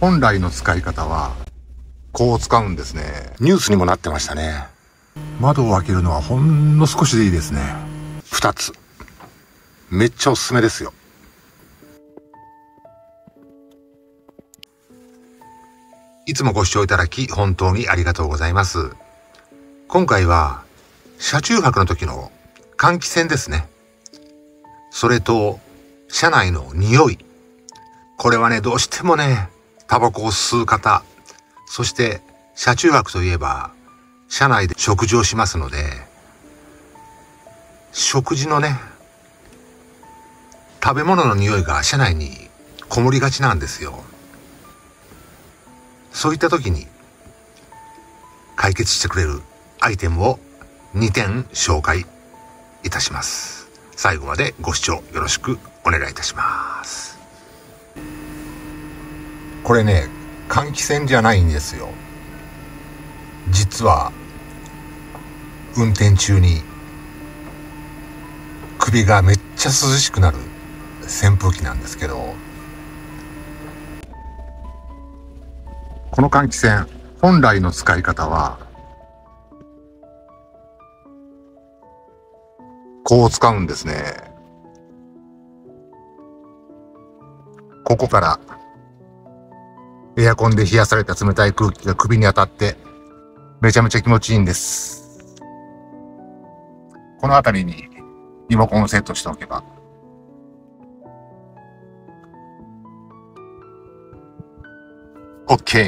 本来の使い方はこう使うんですね。ニュースにもなってましたね。窓を開けるのはほんの少しでいいですね。2つめっちゃおすすめですよ。いつもご視聴いただき本当にありがとうございます。今回は車中泊の時の換気扇ですね。それと車内の匂い。これはね、どうしてもね、タバコを吸う方、そして車中泊といえば車内で食事をしますので、食事のね、食べ物の匂いが車内にこもりがちなんですよ。そういった時に解決してくれるアイテムを2点紹介いたします。最後までご視聴よろしくお願いいたします。これね、換気扇じゃないんですよ。実は運転中に首がめっちゃ涼しくなる扇風機なんですけど、この換気扇本来の使い方はこう使うんですね。ここからエアコンで冷やされた冷たい空気が首に当たってめちゃめちゃ気持ちいいんです。この辺りにリモコンをセットしておけば、OK。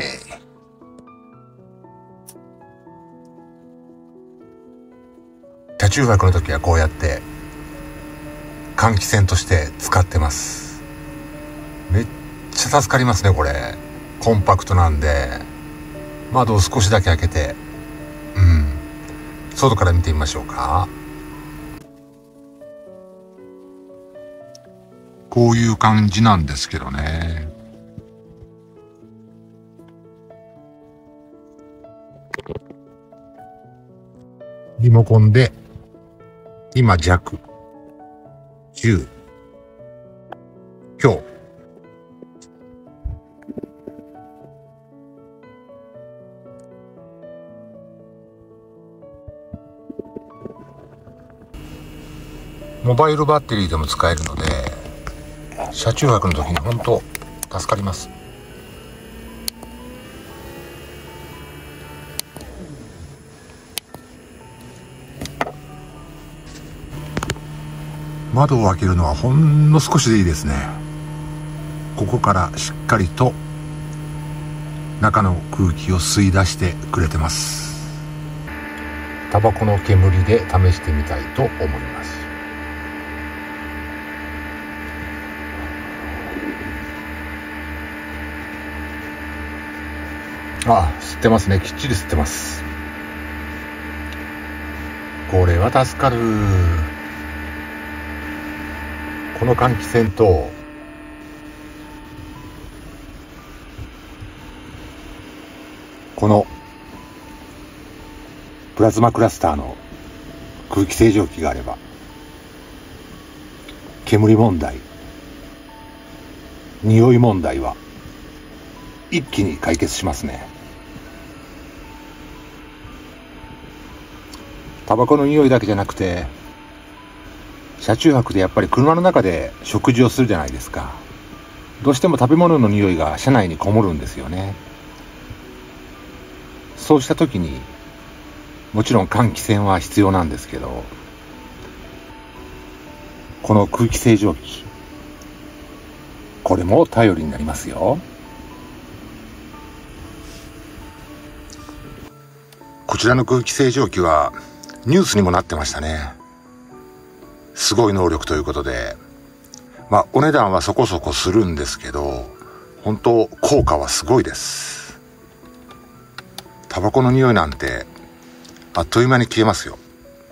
車中泊の時はこうやって換気扇として使ってます。めっちゃ助かりますね、これ。コンパクトなんで、窓を少しだけ開けて、外から見てみましょうか。こういう感じなんですけどね。リモコンで今弱、10、強。モバイルバッテリーでも使えるので、車中泊の時に本当助かります。窓を開けるのはほんの少しでいいですね。ここからしっかりと中の空気を吸い出してくれてます。タバコの煙で試してみたいと思います。吸ってますね。きっちり吸ってます。これは助かる。この換気扇とこのプラズマクラスターの空気清浄機があれば、煙問題、匂い問題は一気に解決しますね。タバコの匂いだけじゃなくて、車中泊でやっぱり車の中で食事をするじゃないですか。どうしても食べ物の匂いが車内にこもるんですよね。そうした時にもちろん換気扇は必要なんですけど、この空気清浄機、これも頼りになりますよ。こちらの空気清浄機はニュースにもなってましたね。すごい能力ということで、お値段はそこそこするんですけど、本当効果はすごいです。タバコの匂いなんてあっという間に消えますよ。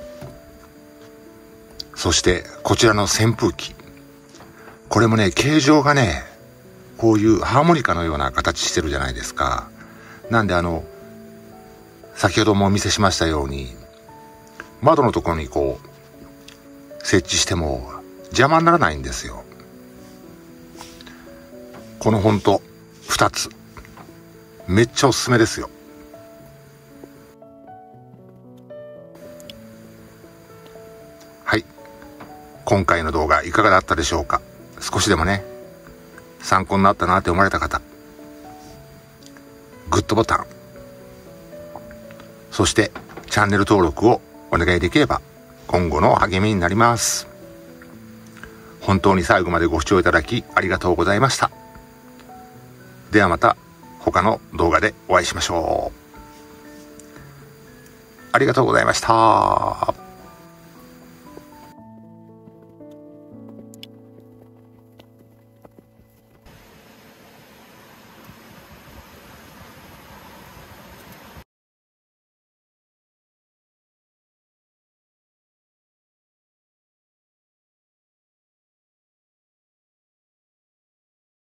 そしてこちらの扇風機、これもね、形状がね、こういうハーモニカのような形してるじゃないですか。なんで先ほどもお見せしましたように、窓のところにこう設置しても邪魔にならないんですよ。このほんと2つめっちゃおすすめですよ。はい。今回の動画いかがだったでしょうか。少しでもね、参考になったなって思われた方、グッドボタン、そしてチャンネル登録をお願いできれば今後の励みになります。本当に最後までご視聴いただきありがとうございました。ではまた他の動画でお会いしましょう。ありがとうございました。